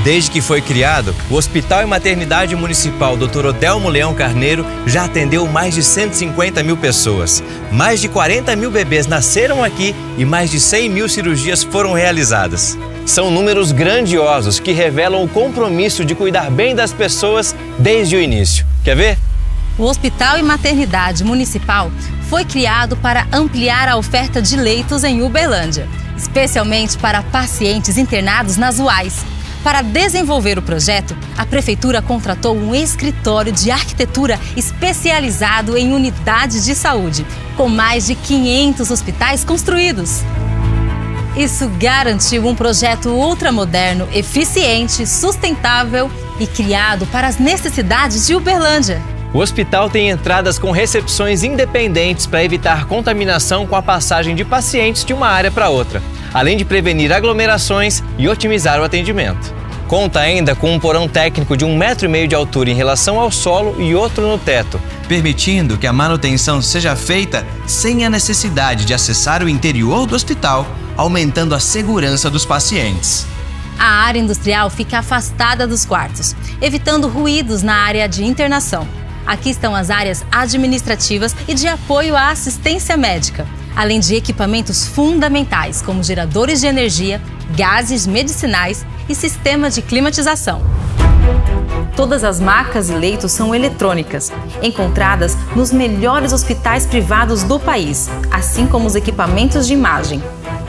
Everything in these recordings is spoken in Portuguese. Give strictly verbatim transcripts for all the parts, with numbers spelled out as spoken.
Desde que foi criado, o Hospital e Maternidade Municipal doutor Odelmo Leão Carneiro já atendeu mais de cento e cinquenta mil pessoas. Mais de quarenta mil bebês nasceram aqui e mais de cem mil cirurgias foram realizadas. São números grandiosos que revelam o compromisso de cuidar bem das pessoas desde o início. Quer ver? O Hospital e Maternidade Municipal foi criado para ampliar a oferta de leitos em Uberlândia, especialmente para pacientes internados nas U A Is. Para desenvolver o projeto, a Prefeitura contratou um escritório de arquitetura especializado em unidades de saúde, com mais de quinhentos hospitais construídos. Isso garantiu um projeto ultramoderno, eficiente, sustentável e criado para as necessidades de Uberlândia. O hospital tem entradas com recepções independentes para evitar contaminação com a passagem de pacientes de uma área para outra, além de prevenir aglomerações e otimizar o atendimento. Conta ainda com um porão técnico de um metro e meio de altura em relação ao solo e outro no teto, permitindo que a manutenção seja feita sem a necessidade de acessar o interior do hospital, aumentando a segurança dos pacientes. A área industrial fica afastada dos quartos, evitando ruídos na área de internação. Aqui estão as áreas administrativas e de apoio à assistência médica, além de equipamentos fundamentais como geradores de energia, gases medicinais e sistema de climatização. Todas as macas e leitos são eletrônicas, encontradas nos melhores hospitais privados do país, assim como os equipamentos de imagem.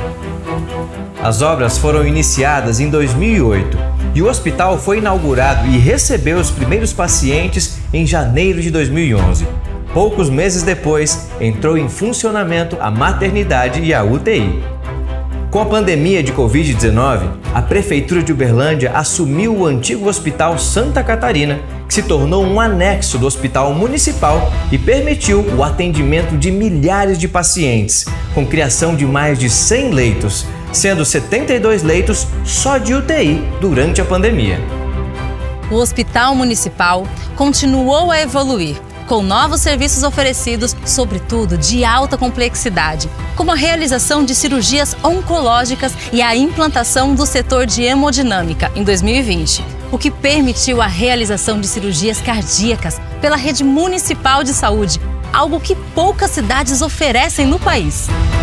As obras foram iniciadas em dois mil e oito e o hospital foi inaugurado e recebeu os primeiros pacientes em janeiro de dois mil e onze. Poucos meses depois, entrou em funcionamento a maternidade e a U T I. Com a pandemia de Covid dezenove, a Prefeitura de Uberlândia assumiu o antigo Hospital Santa Catarina, que se tornou um anexo do Hospital Municipal e permitiu o atendimento de milhares de pacientes, com criação de mais de cem leitos, sendo setenta e dois leitos só de U T I durante a pandemia. O Hospital Municipal continuou a evoluir, com novos serviços oferecidos, sobretudo de alta complexidade, como a realização de cirurgias oncológicas e a implantação do setor de hemodinâmica em dois mil e vinte, o que permitiu a realização de cirurgias cardíacas pela rede municipal de saúde, algo que poucas cidades oferecem no país.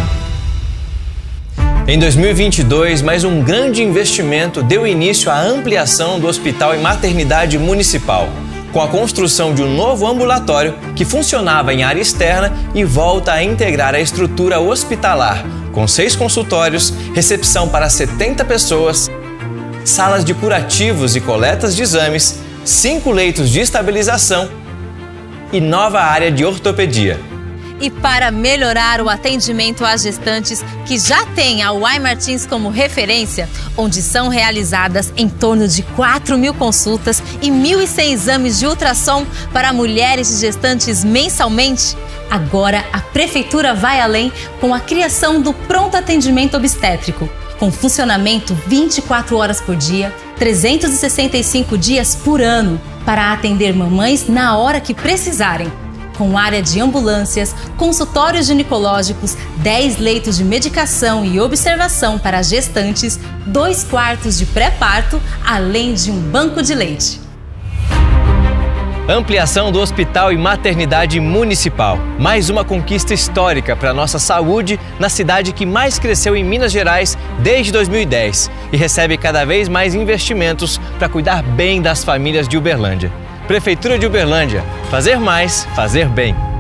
Em dois mil e vinte e dois, mais um grande investimento deu início à ampliação do Hospital e Maternidade Municipal, com a construção de um novo ambulatório que funcionava em área externa e volta a integrar a estrutura hospitalar, com seis consultórios, recepção para setenta pessoas, salas de curativos e coletas de exames, cinco leitos de estabilização e nova área de ortopedia. E para melhorar o atendimento às gestantes, que já tem a Uai Martins como referência, onde são realizadas em torno de quatro mil consultas e mil e cem exames de ultrassom para mulheres de gestantes mensalmente, agora a Prefeitura vai além com a criação do pronto atendimento obstétrico, com funcionamento vinte e quatro horas por dia, trezentos e sessenta e cinco dias por ano, para atender mamães na hora que precisarem. Com área de ambulâncias, consultórios ginecológicos, dez leitos de medicação e observação para gestantes, dois quartos de pré-parto, além de um banco de leite. Ampliação do Hospital e Maternidade Municipal. Mais uma conquista histórica para a nossa saúde na cidade que mais cresceu em Minas Gerais desde dois mil e dez e recebe cada vez mais investimentos para cuidar bem das famílias de Uberlândia. Prefeitura de Uberlândia. Fazer mais, fazer bem.